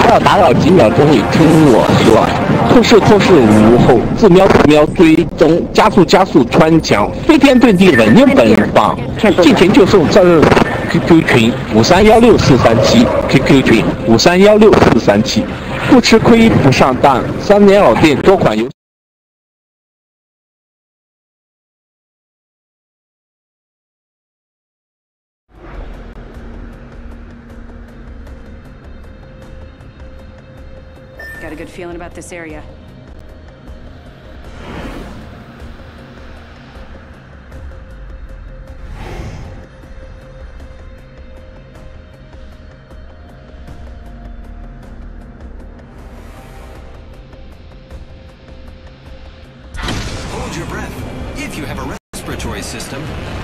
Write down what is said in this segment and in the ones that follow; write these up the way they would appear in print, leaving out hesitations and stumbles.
打扰几秒钟，你听我说。透视无后，自瞄追踪，加速穿墙，飞天遁地，人人奔放。进群就送这日 QQ 群53164437 QQ 群53164437，不吃亏不上当，3年老店多款游戏。 Got a good feeling about this area. Hold your breath. If you have a respiratory system,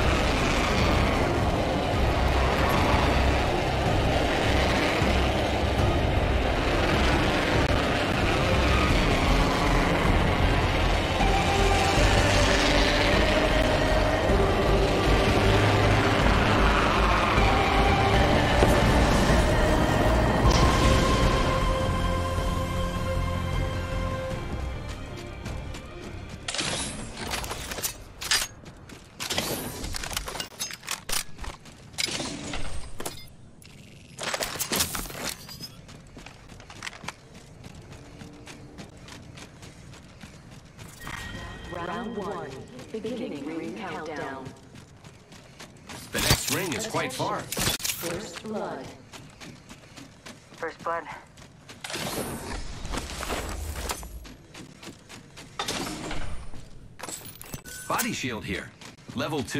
Round 1, beginning ring countdown. the next ring is quite far. First blood. First blood. Body shield here. Level 2.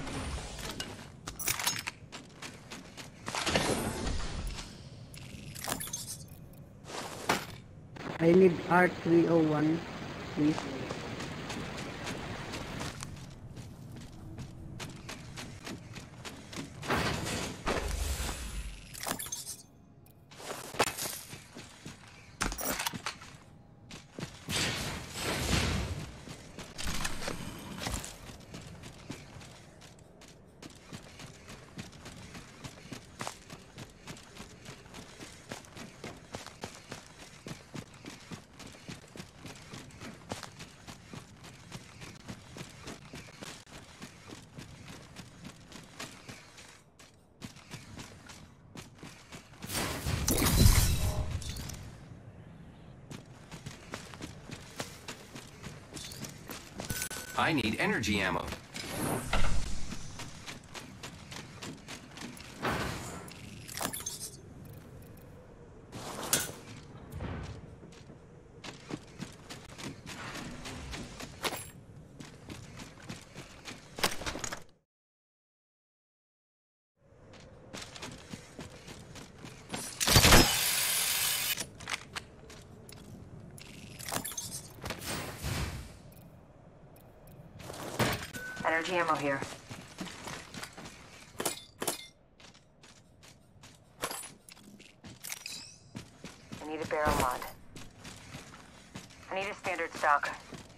I need R301, please. I need energy ammo. Energy ammo here. I need a barrel mod. I need a standard stock.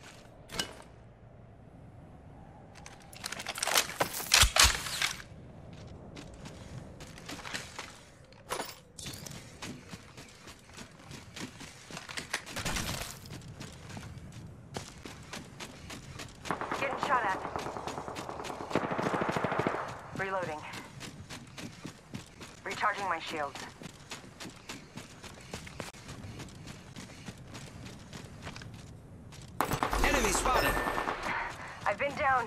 Getting shot at. Reloading. Recharging my shields. Enemy spotted. I've been downed.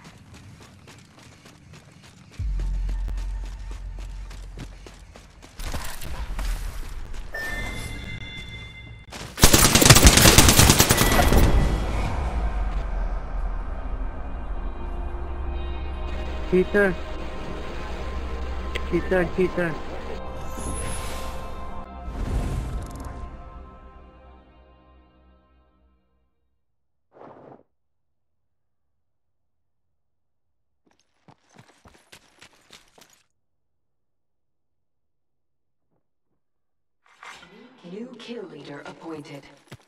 Cheater. Cheater. New kill leader appointed.